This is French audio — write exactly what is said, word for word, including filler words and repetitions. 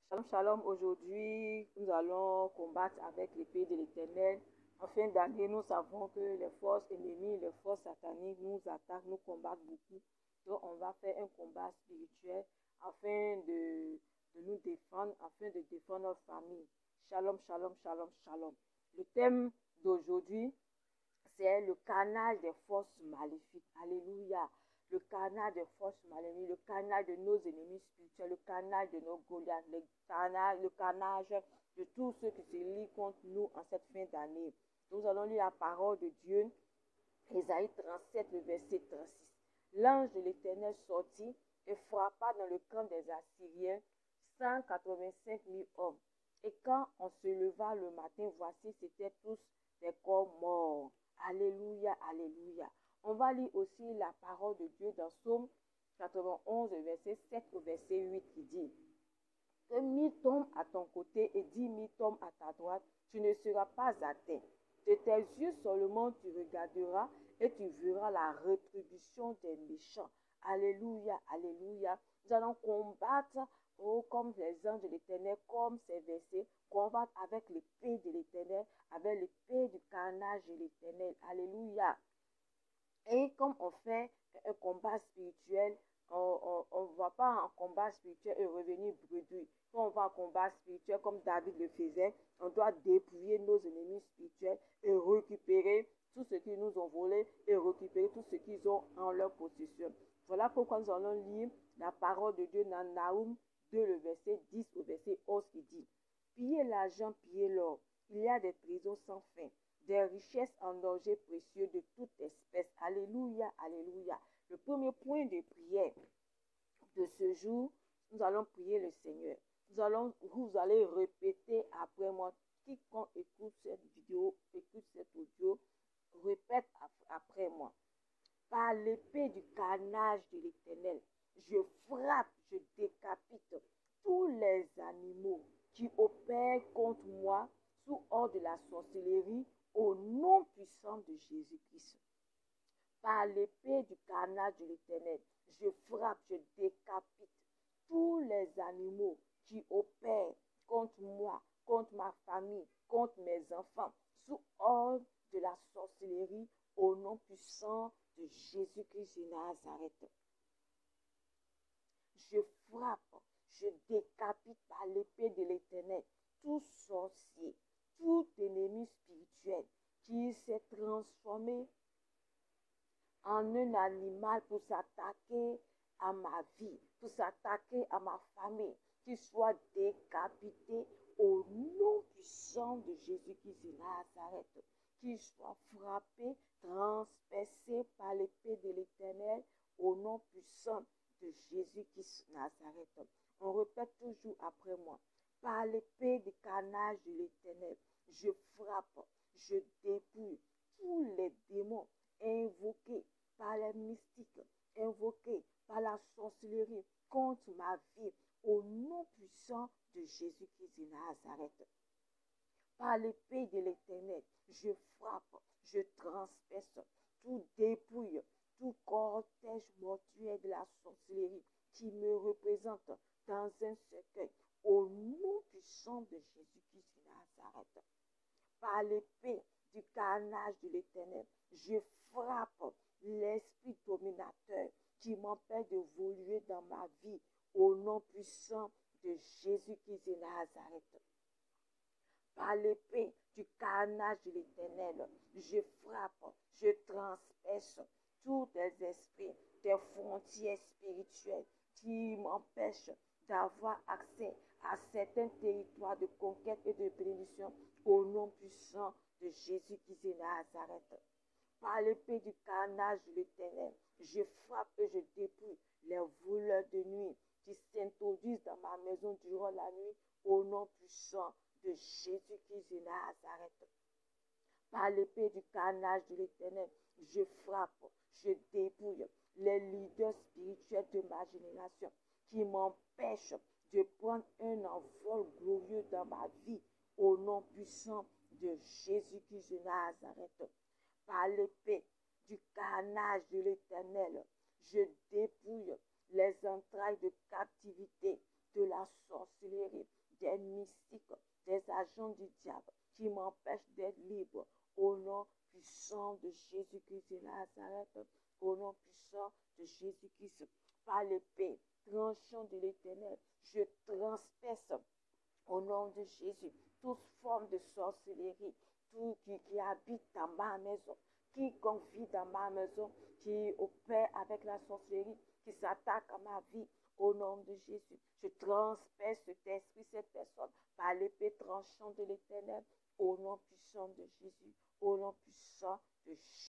Shalom, shalom. Aujourd'hui, nous allons combattre avec l'épée de l'Éternel. En fin d'année, nous savons que les forces ennemies, les forces sataniques nous attaquent, nous combattent beaucoup. Donc, on va faire un combat spirituel afin de, de nous défendre, afin de défendre notre famille. Shalom, shalom, shalom, shalom. Le thème d'aujourd'hui, c'est le carnage des forces maléfiques. Alléluia. Le carnage des forces maléfiques, le carnage de nos ennemis spirituels, le carnage de nos Goliaths, le carnage, le carnage de tous ceux qui se lient contre nous en cette fin d'année. Nous allons lire la parole de Dieu, Ésaïe trente-sept, le verset trente-six. L'ange de l'Éternel sortit et frappa dans le camp des Assyriens cent quatre-vingt-cinq mille hommes. Et quand on se leva le matin, voici, c'étaient tous des corps morts. Alléluia, alléluia. On va lire aussi la parole de Dieu dans Psaume quatre-vingt-onze, verset sept au verset huit, qui dit que mille tombent à ton côté et dix mille tombent à ta droite, tu ne seras pas atteint. De tes yeux seulement tu regarderas et tu verras la rétribution des méchants. Alléluia, alléluia. Nous allons combattre, oh, comme les anges de l'Éternel, comme ces versets, combattre avec l'épée de l'Éternel, avec l'épée du carnage de l'Éternel. Alléluia. Et comme on fait un combat spirituel, on ne va pas en combat spirituel et revenir bredouille. Quand on va en combat spirituel, comme David le faisait, on doit dépouiller nos ennemis spirituels et récupérer tout ce qu'ils nous ont volé et récupérer tout ce qu'ils ont en leur possession. Voilà pourquoi nous allons lire la parole de Dieu dans Naoum deux, le verset dix au verset onze, qui dit « Pillez l'argent, pillez l'or, il y a des trésors sans fin, des richesses en objets précieux de toute espèce. » Alléluia, alléluia. Le premier point de prière de ce jour, nous allons prier le Seigneur. Nous allons, vous allez répéter après moi. Quiconque écoute cette vidéo, écoute cet audio, répète après moi. Par l'épée du carnage de l'Éternel, je frappe, je décapite tous les animaux qui opèrent contre moi sous ordre de la sorcellerie au nom puissant de Jésus-Christ. Par l'épée du carnage de l'Éternel, je frappe, je décapite tous les animaux qui opèrent contre moi, contre ma famille, contre mes enfants, sous ordre de la sorcellerie au nom puissant de Jésus-Christ de Nazareth. Je frappe, je décapite par l'épée de l'Éternel tout sorcier, tout ennemi spirituel qui s'est transformé en un animal pour s'attaquer à ma vie, pour s'attaquer à ma famille, qu'il soit décapité au nom puissant de Jésus-Christ de Nazareth, qu'il soit frappé, transpercé par l'épée de l'Éternel au nom puissant de Jésus-Christ de Nazareth. On répète toujours après moi. Par l'épée du carnage de l'Éternel, je frappe, je dépouille tous les démons invoqués par les mystiques, invoqués par la sorcellerie contre ma vie, au nom puissant de Jésus-Christ de Nazareth. Par l'épée de l'Éternel, je frappe, je transperce, tout dépouille, tout cortège mortuaire de la sorcellerie qui me représente dans un cercueil, au nom puissant de Jésus-Christ de Nazareth. Par l'épée du carnage de l'Éternel, je frappe l'esprit dominateur qui m'empêche de d'évoluer dans ma vie au nom puissant de Jésus-Christ de Nazareth. Par l'épée du carnage de l'Éternel, je frappe, je transperce tous les esprits, des frontières spirituelles qui m'empêchent d'avoir accès à certains territoires de conquête et de bénédiction au nom puissant de Jésus-Christ de Nazareth. Par l'épée du carnage de l'Éternel, je frappe et je dépouille les voleurs de nuit qui s'introduisent dans ma maison durant la nuit au nom puissant de Jésus-Christ de Nazareth. Par l'épée du carnage de l'Éternel, je frappe, je dépouille les leaders spirituels de ma génération qui m'empêchent de prendre un envol glorieux dans ma vie au nom puissant de Jésus-Christ de Nazareth. Par l'épée du carnage de l'Éternel, je dépouille les entrailles de captivité, de la sorcellerie, des mystiques, des agents du diable qui m'empêchent d'être libre. Au nom puissant de Jésus-Christ de Nazareth, au nom puissant de Jésus-Christ, par l'épée tranchant de l'Éternel, je transperce au nom de Jésus toute forme de sorcellerie, tout qui, qui habite dans ma maison, qui confie dans ma maison, qui opère avec la sorcellerie, qui s'attaque à ma vie, au nom de Jésus. Je transperce cet esprit, cette personne, par l'épée tranchante de l'Éternel, au nom puissant de Jésus, au nom puissant de Jésus.